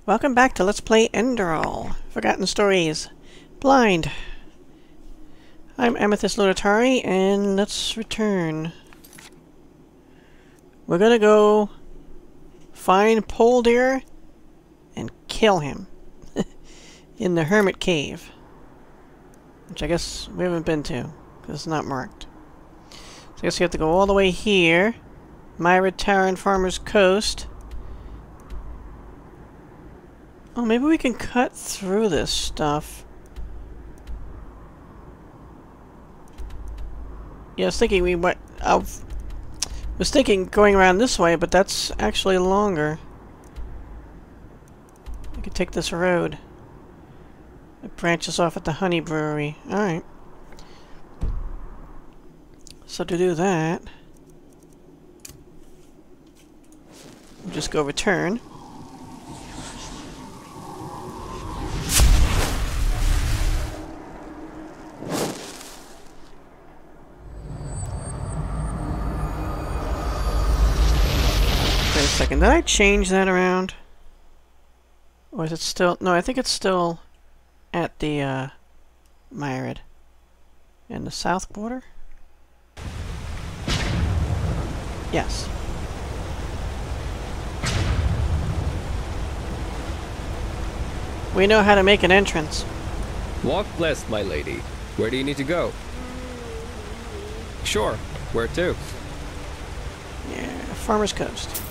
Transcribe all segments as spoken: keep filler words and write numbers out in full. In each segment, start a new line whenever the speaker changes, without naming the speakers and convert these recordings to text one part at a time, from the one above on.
Welcome back to Let's Play Enderal. Forgotten Stories. Blind. I'm Amethyst Lunitari, and let's return. We're gonna go find Poldir and kill him in the Hermit Cave, which I guess we haven't been to because it's not marked. So I guess you have to go all the way here, Myra Taran Farmer's Coast. Oh, maybe we can cut through this stuff. Yeah, I was thinking we went. I was thinking going around this way, but that's actually longer. I could take this road. It branches off at the Honey Brewery. Alright. So to do that, we'll just go return. Wait a second, did I change that around? Or is it still... No, I think it's still at the, uh, Myrid. In the south border? Yes. We know how to make an entrance.
Walk blessed, my lady. Where do you need to go? Sure. Where to?
Yeah, Farmer's Coast.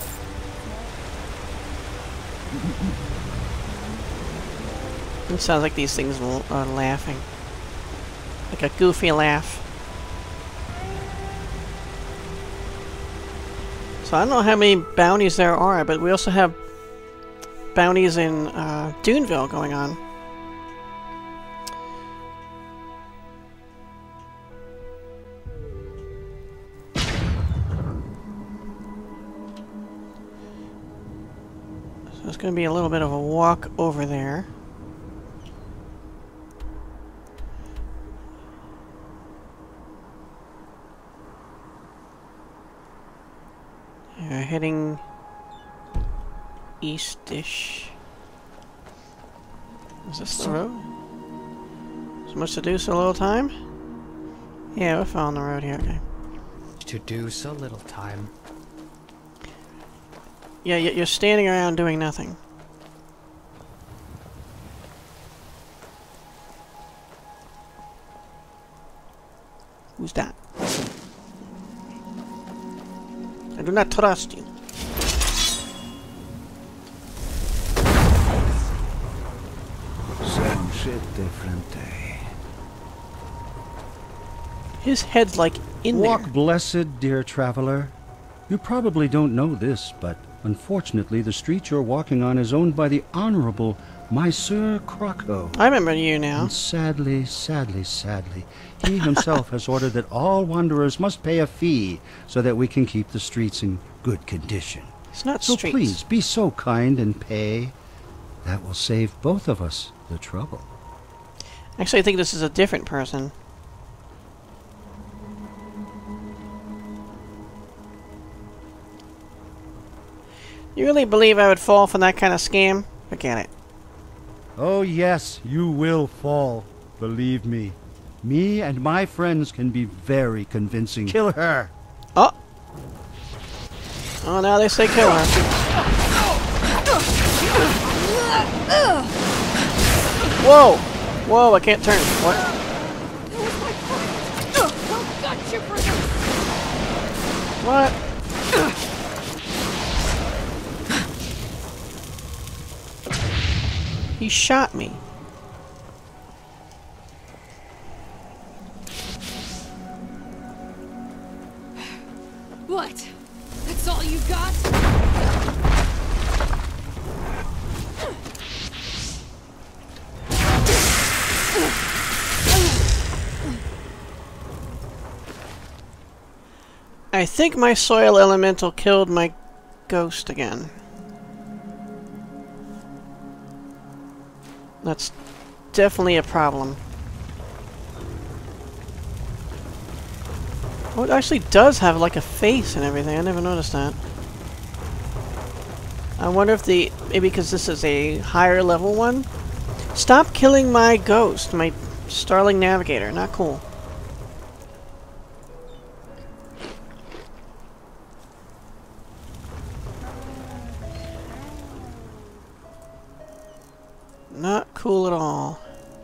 It sounds like these things are laughing. Like a goofy laugh. So I don't know how many bounties there are, but we also have bounties in uh, Duneville going on. So it's going to be a little bit of a walk over there. We're heading east-ish. Is this the road? So much to do, so little time? Yeah, we're following the road here, okay.
To do so little time.
Yeah, you're standing around doing nothing. Who's that? I do not trust you.
Same shit, different day.
His head's like in
Walk
there.
blessed, dear traveler. You probably don't know this, but unfortunately the street you're walking on is owned by the Honorable Monsieur Croco.
I remember you now.
And sadly, sadly, sadly, he himself has ordered that all wanderers must pay a fee so that we can keep the streets in good condition.
It's not
So
streets.
please, be so kind and pay. That will save both of us the trouble.
Actually, I think this is a different person. You really believe I would fall for that kind of scam? Forget it.
Oh yes, you will fall. Believe me. Me and my friends can be very convincing. Kill her!
Oh! Oh, now they say kill her. Whoa! Whoa, I can't turn. What? What? He shot me.
What? That's all you got?
I think my soil elemental killed my ghost again. That's definitely a problem. Oh, it actually does have like a face and everything. I never noticed that. I wonder if the... Maybe because this is a higher level one? Stop killing my ghost, my Starling Navigator. Not cool. Not cool at all.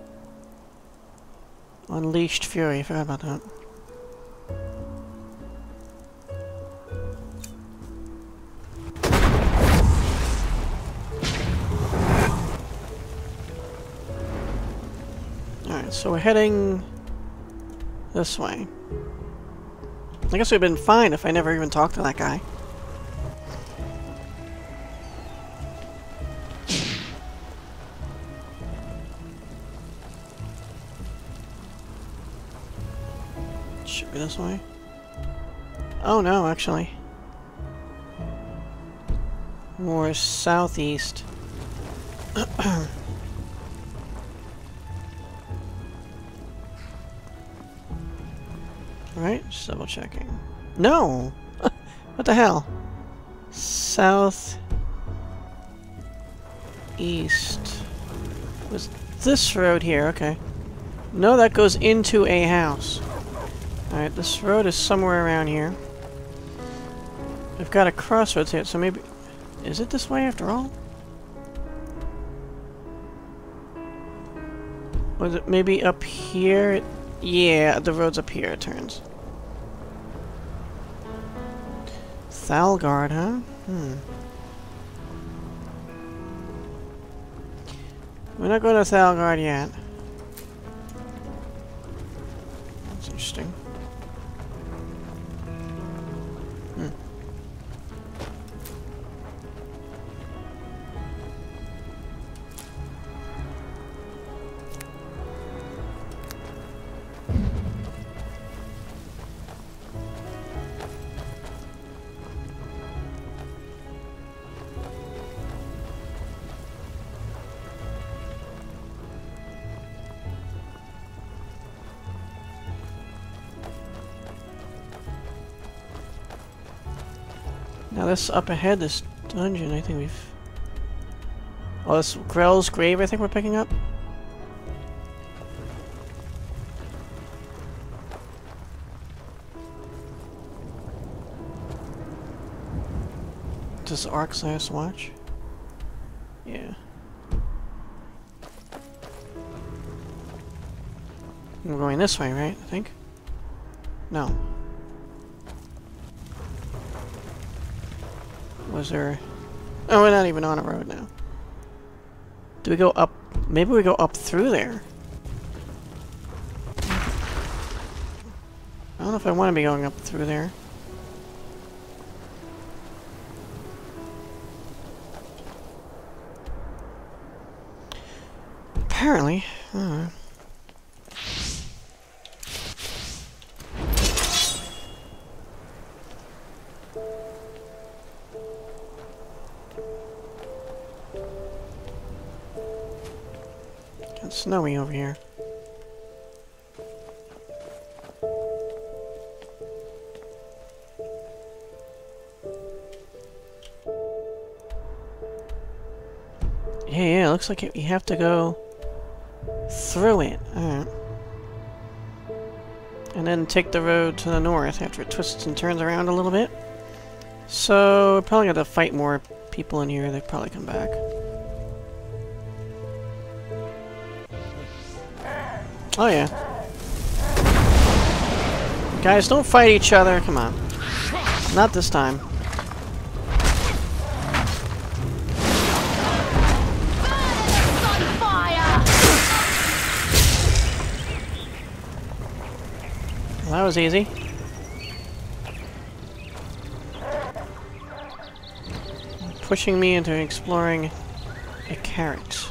Unleashed Fury. I forgot about that. Alright, so we're heading this way. I guess we'd been fine if I never even talked to that guy. Should be this way. Oh no, actually. More southeast. Right? Just double checking. No! What the hell? South east. Was this road here? Okay. No, that goes into a house. Alright, this road is somewhere around here. We've got a crossroads here, so maybe... Is it this way after all? Was it maybe up here? Yeah, the road's up here, it turns. Thalgard, huh? Hmm. We're not going to Thalgard yet. That's interesting. Hmm. Now this up ahead, this dungeon, I think we've... Oh, this Grell's Grave I think we're picking up? Does Arxas watch? Yeah. We're going this way, right? I think? No. Was there... Oh, we're not even on a road now. Do we go up... Maybe we go up through there. I don't know if I want to be going up through there. Apparently. I don't know. It's snowy over here. Yeah, yeah, looks like it, you have to go through it. Alright. And then take the road to the north after it twists and turns around a little bit. So, we're probably gonna fight more people in here. They'll probably come back. Oh yeah. Guys, don't fight each other. Come on. Not this time. Well, that was easy. Pushing me into exploring a carrot.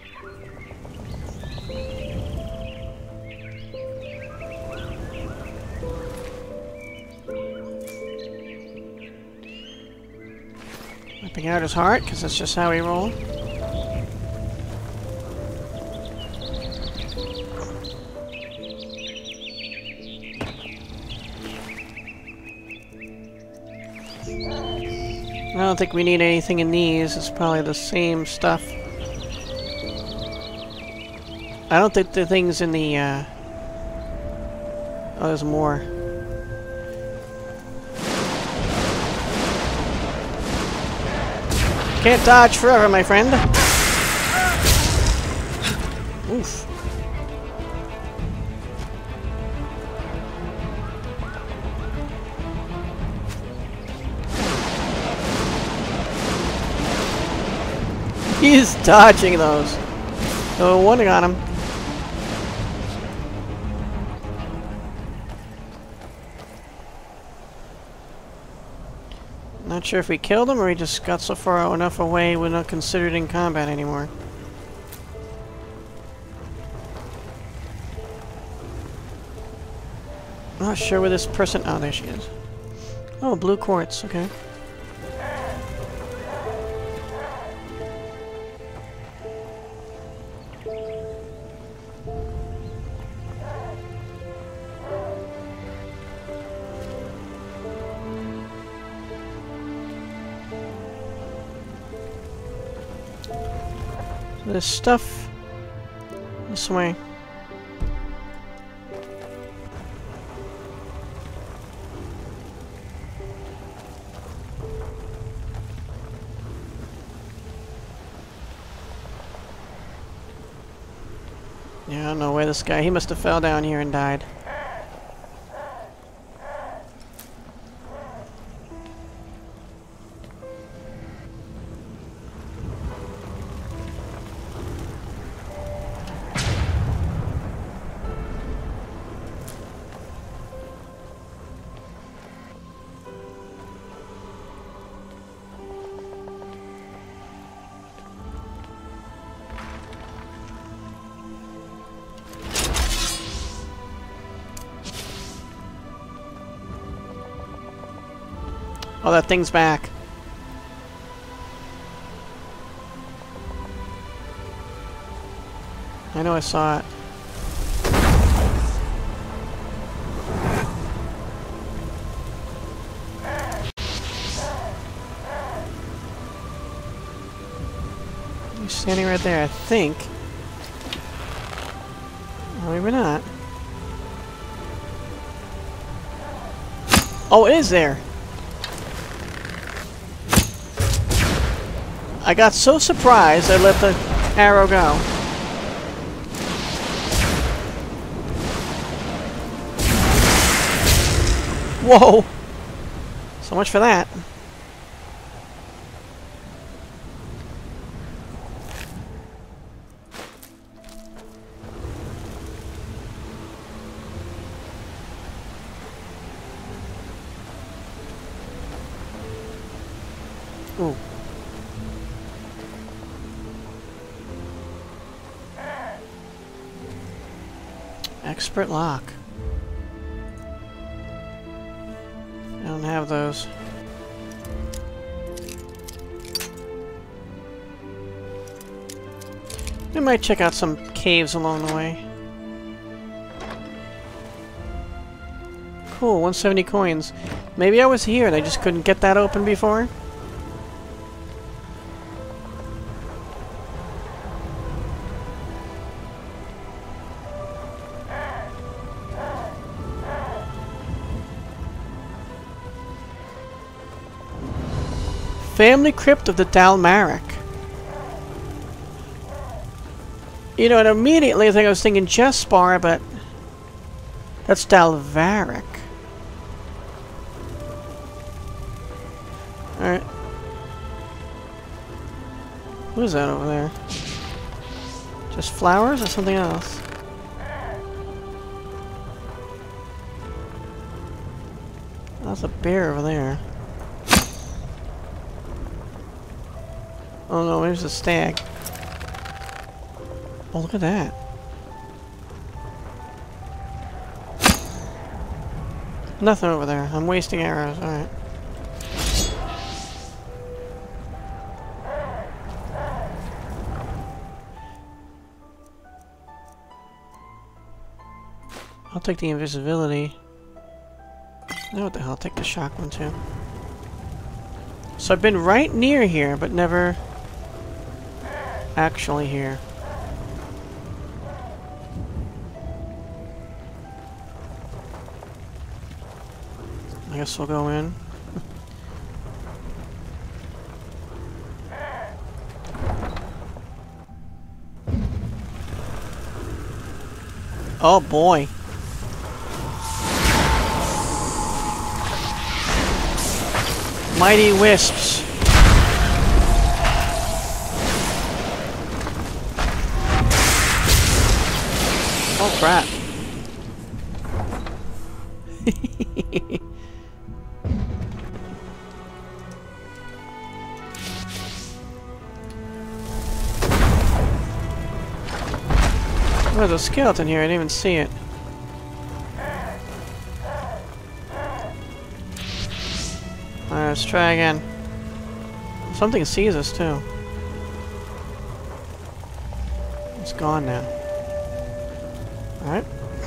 Ripping out his heart, because that's just how we roll. I don't think we need anything in these. It's probably the same stuff. I don't think the things in the, uh... oh, there's more. Can't dodge forever, my friend. Oof. He's dodging those. Oh, one got him. Not sure if we killed him or he just got so far enough away we're not considered in combat anymore. Not sure where this person... oh, there she is. Oh, blue quartz, okay. This stuff this way. Yeah, I don't know where this guy, he must have fell down here and died. Oh, that thing's back. I know I saw it. He's standing right there, I think. Or maybe not. Oh, it is there! I got so surprised I let the arrow go. Whoa! So much for that. Ooh. Expert lock. I don't have those. We might check out some caves along the way. Cool, one hundred seventy coins. Maybe I was here and I just couldn't get that open before? Family Crypt of the Dalmaric. You know, and immediately I think I was thinking Jespar, but that's Dalvaric. Alright. What is that over there? Just flowers or something else? That's a bear over there. Oh no, there's a stag. Oh, look at that. Nothing over there. I'm wasting arrows. Alright. I'll take the invisibility. No, what the hell? I'll take the shock one too. So I've been right near here, but never actually here. I guess we'll go in. Oh boy. Mighty wisps. Oh crap. Oh, there's a skeleton here, I didn't even see it. Alright, let's try again. Something sees us too. It's gone now. Alright.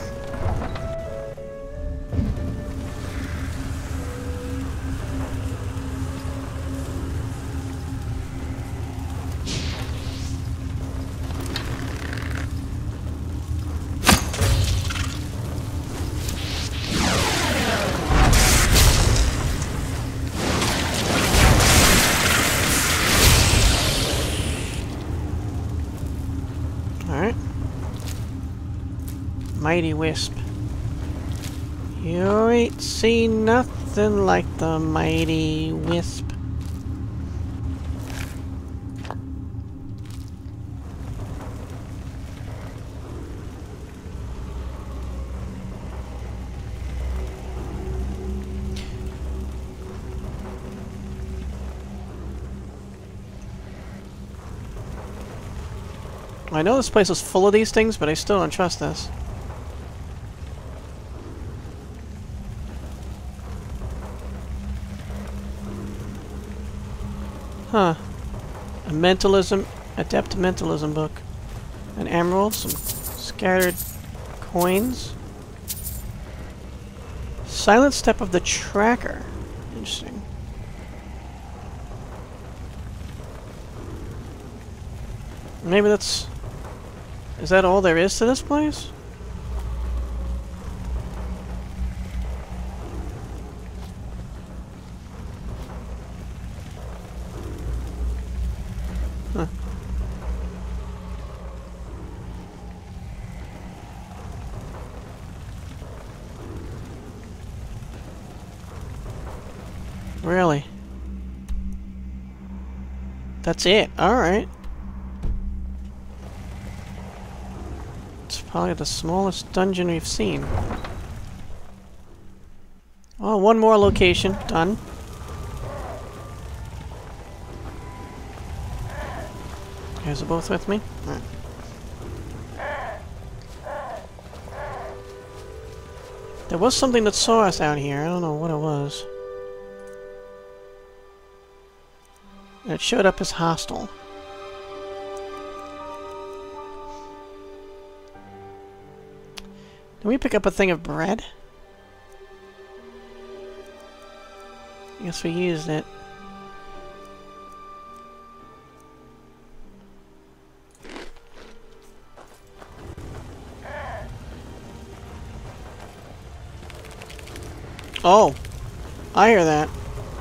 Alright. Mighty wisp. You ain't seen nothing like the mighty wisp. I know this place is full of these things, but I still don't trust this. Huh. A mentalism, adept mentalism book. An emerald, some scattered coins. Silent step of the tracker. Interesting. Maybe that's... Is that all there is to this place? Huh. Really? That's it. Alright. It's probably the smallest dungeon we've seen. Oh, one more location. Done. You guys are both with me? Alright. There was something that saw us out here. I don't know what it was. And it showed up as hostile. Did we pick up a thing of bread? I guess we used it. Oh! I hear that.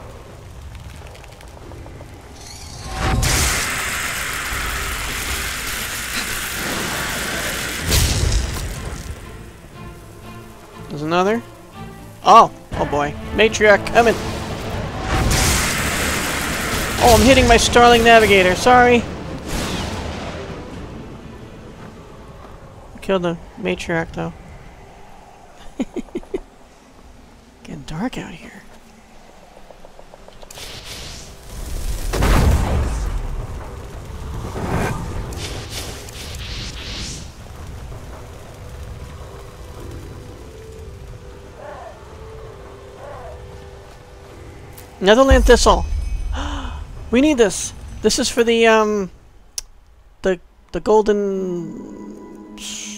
There's another. Oh! Oh boy. Matriarch coming! Oh, I'm hitting my Starling Navigator. Sorry! Killed the Matriarch, though. Getting dark out here. Netherland Thistle. We need this. This is for the um the the golden.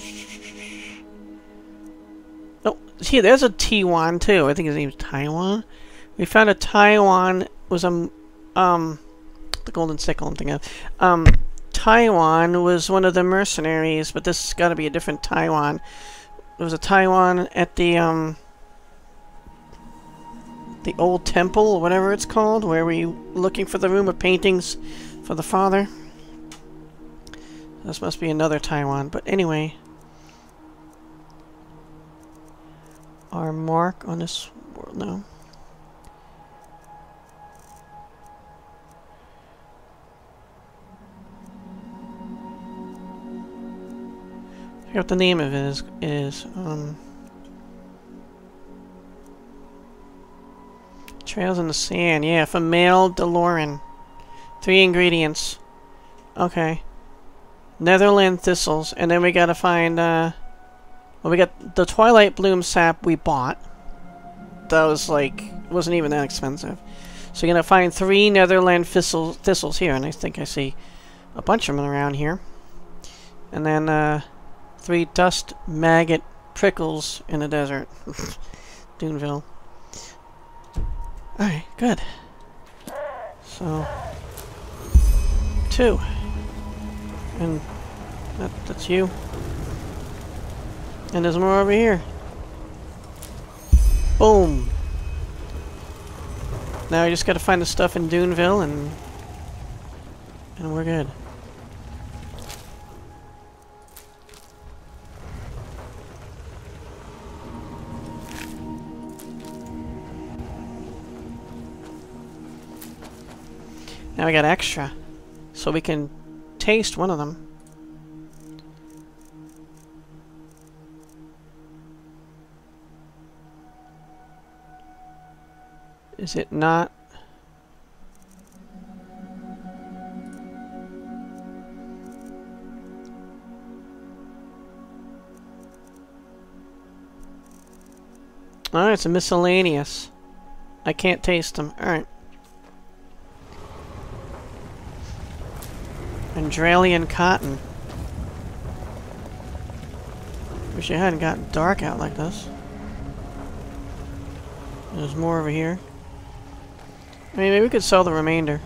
Oh, here there's a Taiwan too. I think his name's Taiwan. We found a Taiwan was a um, the Golden Sickle I'm thinking of. Um, Taiwan was one of the mercenaries, but this has got to be a different Taiwan. There was a Taiwan at the, um, the old temple, or whatever it's called, where we were looking for the room of paintings for the father. This must be another Taiwan, but anyway. Our mark on this world, no. I forget what the name of it is. is um, Trails in the Sand, yeah, for male DeLorean. Three ingredients. Okay. Netherland thistles, and then we gotta find, uh... well, we got the Twilight Bloom sap we bought. That was, like, wasn't even that expensive. So you're gonna find three Netherland thistle, thistles here, and I think I see a bunch of them around here. And then, uh... three dust maggot prickles in the desert. Duneville. Alright, good. So... two. And that, that's you. And there's more over here. Boom! Now we just gotta find the stuff in Duneville and... and we're good. Now we got extra. So we can taste one of them. Is it not? Alright, it's a miscellaneous. I can't taste them. Alright. Andralian cotton. Wish it hadn't gotten dark out like this. There's more over here. I mean, maybe we could sell the remainder.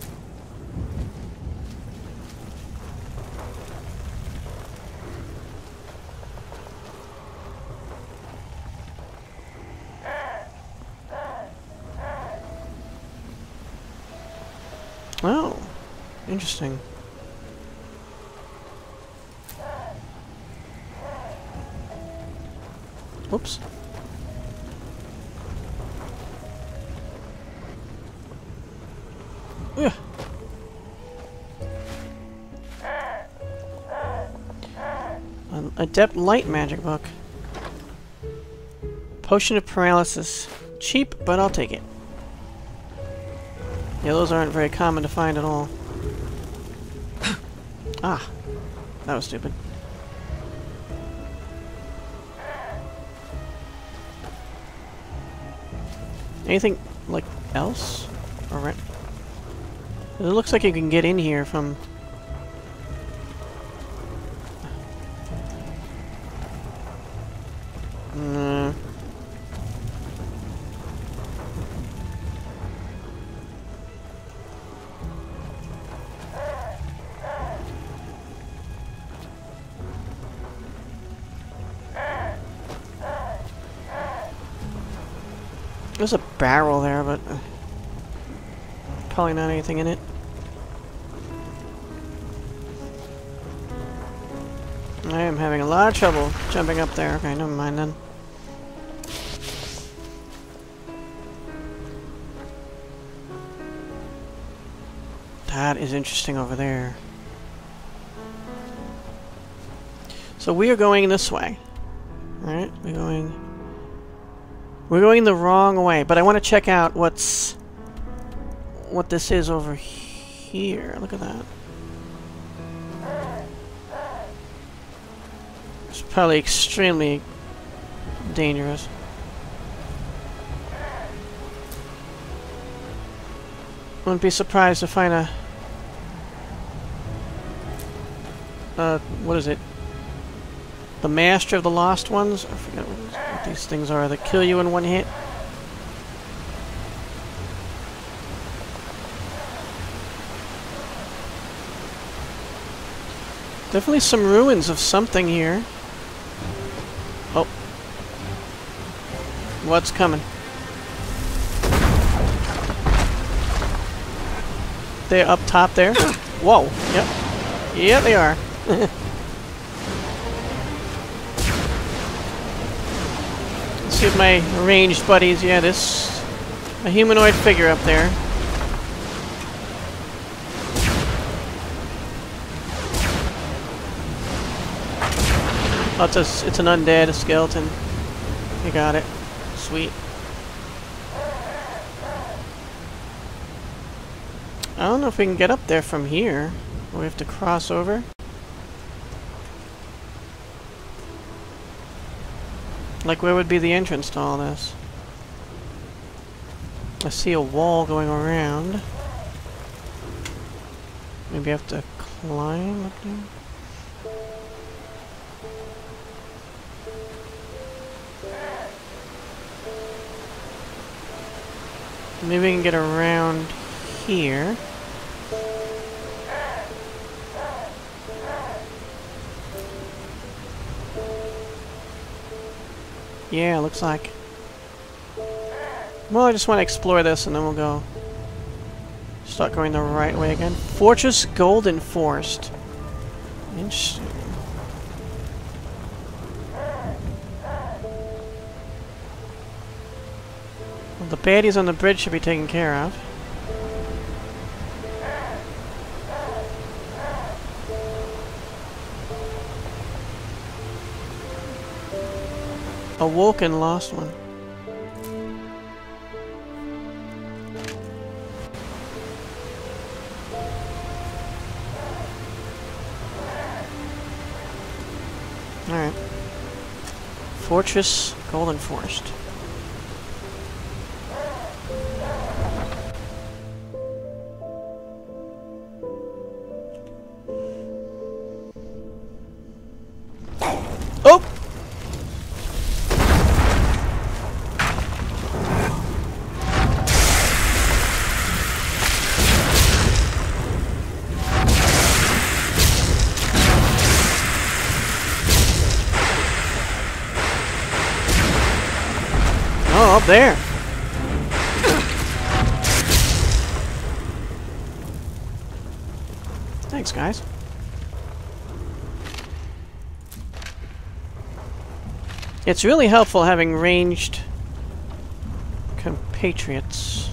Oh, interesting. Whoops. Yeah. An Adept Light Magic Book. Potion of Paralysis. Cheap, but I'll take it. Yeah, those aren't very common to find at all. Ah, that was stupid. Anything, like, else? Or it looks like you can get in here from... Uh, there's a barrel there, but uh, probably not anything in it. I am having a lot of trouble jumping up there. Okay, never mind then. That is interesting over there. So we are going this way. Alright, we're going... We're going the wrong way, but I want to check out what's... what this is over here. Look at that. It's probably extremely dangerous. Wouldn't be surprised to find a... Uh, what is it? The Master of the Lost Ones? I forget what, what these things are that kill you in one hit. Definitely some ruins of something here. Oh. What's coming? They're up top there. Whoa. Yep. Yeah, they are. Let's see if my ranged buddies... Yeah, this... A humanoid figure up there. Oh, it's, a, it's an undead skeleton. You got it. Sweet. I don't know if we can get up there from here. Or we have to cross over. Like, where would be the entrance to all this? I see a wall going around. Maybe I have to climb up there? Maybe we can get around here. Yeah, looks like. Well, I just want to explore this and then we'll go. Start going the right way again. Fortress Golden Forest. Interesting. Well, the baddies on the bridge should be taken care of. Awoken lost one. Alright. Fortress Golden Forest. Oh! Oh, up there. Thanks, guys. It's really helpful having ranged compatriots.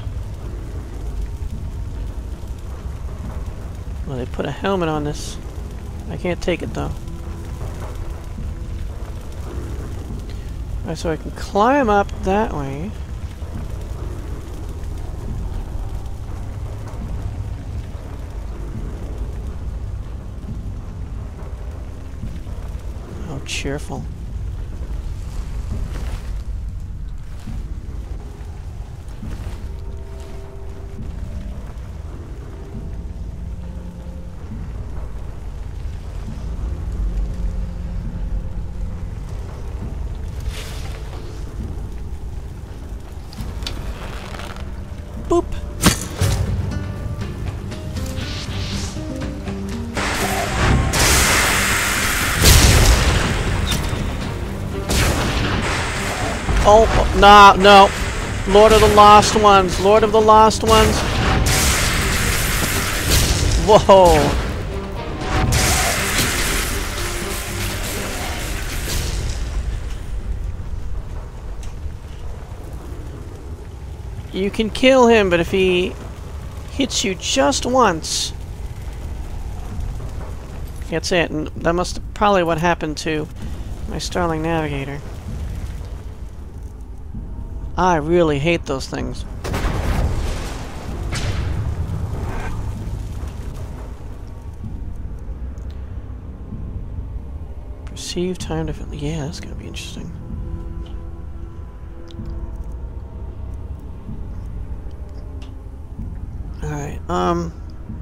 Well, they put a helmet on this. I can't take it, though. Alright, so I can climb up that way. Oh, cheerful. Boop. Oh, nah, no. Lord of the Lost Ones. Lord of the Lost Ones. Whoa. You can kill him, but if he hits you just once, that's it. And that must have probably what happened to my Starling Navigator. I really hate those things. Perceived time to... Yeah, that's gonna be interesting. Alright, um...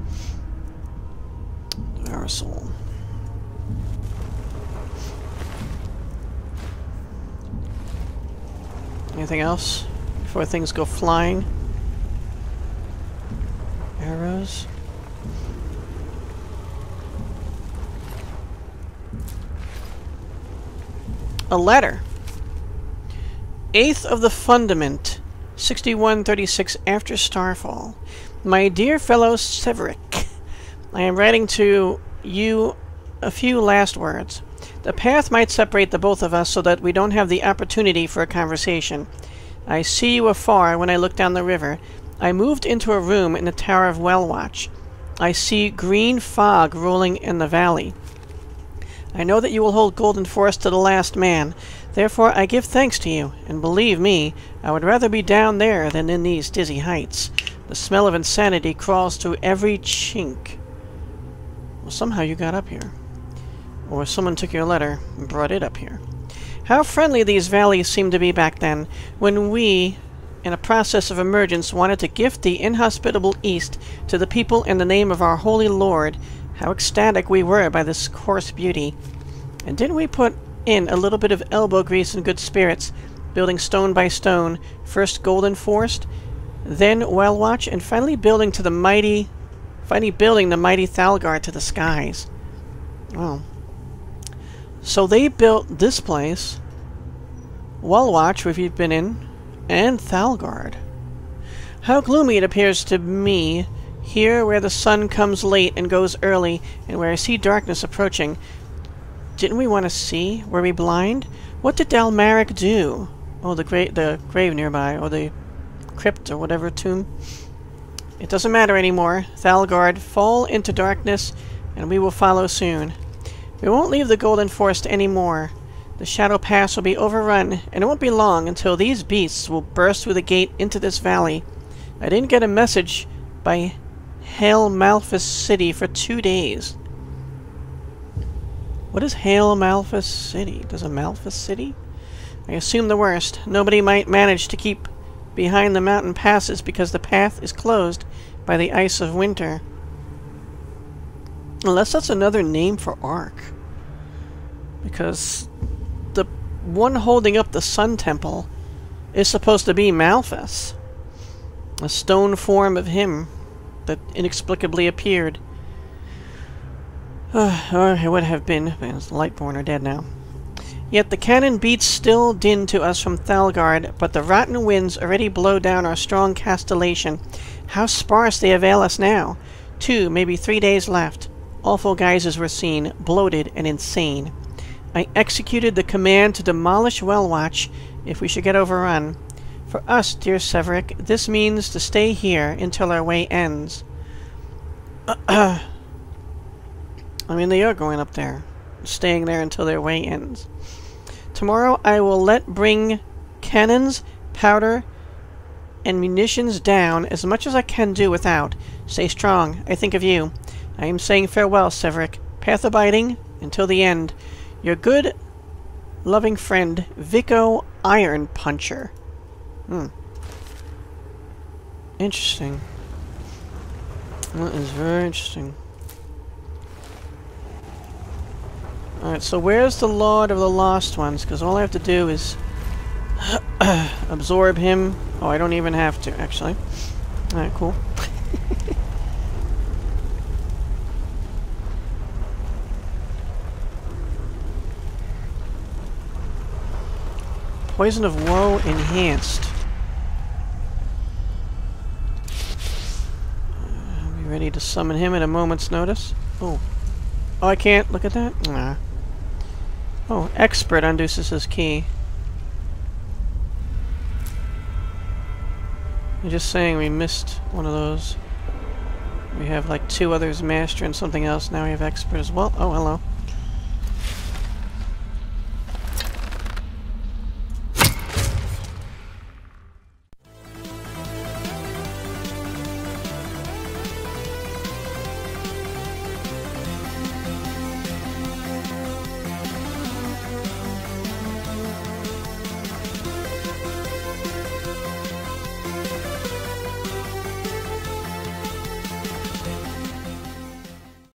Aerosol. Anything else before things go flying? Arrows. a letter. eighth of the Fundament, sixty-one thirty-six after Starfall. My dear fellow Severick, I am writing to you a few last words. The path might separate the both of us so that we don't have the opportunity for a conversation. I see you afar when I look down the river. I moved into a room in the Tower of Wellwatch. I see green fog rolling in the valley. I know that you will hold Golden Forest to the last man. Therefore I give thanks to you, and believe me, I would rather be down there than in these dizzy heights. The smell of insanity crawls through every chink. Well, somehow you got up here. Or someone took your letter and brought it up here. How friendly these valleys seemed to be back then, when we, in a process of emergence, wanted to gift the inhospitable East to the people in the name of our holy Lord. How ecstatic we were by this coarse beauty. And didn't we put in a little bit of elbow grease and good spirits, building stone by stone, first Golden Forest, then Wellwatch, and finally building to the mighty, finally building the mighty Thalgard to the skies. Well, so they built this place, Wellwatch, which we've been in, and Thalgard. How gloomy it appears to me, here where the sun comes late and goes early, and where I see darkness approaching. Didn't we want to see? Were we blind? What did Dalmaric do? Oh, the, gra the grave nearby, or the crypt, or whatever tomb. It doesn't matter anymore. Thalgard, fall into darkness, and we will follow soon. We won't leave the Golden Forest anymore. The Shadow Pass will be overrun, and it won't be long until these beasts will burst through the gate into this valley. I didn't get a message by Hail Malphas City for two days. What is Hail Malphas City? Does a Malphas City? I assume the worst. Nobody might manage to keep behind the mountain passes because the path is closed by the ice of winter. Unless that's another name for Ark. Because the one holding up the Sun Temple is supposed to be Malphas. A stone form of him that inexplicably appeared. Uh, or it would have been, because the Lightborn are dead now. Yet the cannon beats still din to us from Thalgard, but the rotten winds already blow down our strong castellation. How sparse they avail us now! Two, maybe three days left. Awful geysers were seen, bloated and insane. I executed the command to demolish Wellwatch if we should get overrun. For us, dear Severick, this means to stay here until our way ends. I mean, they are going up there. Staying there until their way ends. Tomorrow I will let bring cannons, powder, and munitions down as much as I can do without. Stay strong. I think of you. I am saying farewell, Severick. Path abiding until the end. Your good, loving friend, Vico Iron Puncher. Hmm. Interesting. That is very interesting. Alright, so where's the Lord of the Lost Ones? Because all I have to do is absorb him. Oh, I don't even have to, actually. Alright, cool. Poison of Woe enhanced. Uh, are we ready to summon him at a moment's notice? Oh. Oh, I can't? Look at that? Nah. Oh, Expert undoes his key. You're just saying we missed one of those. We have like two others, Master and something else. Now we have Expert as well. Oh, hello.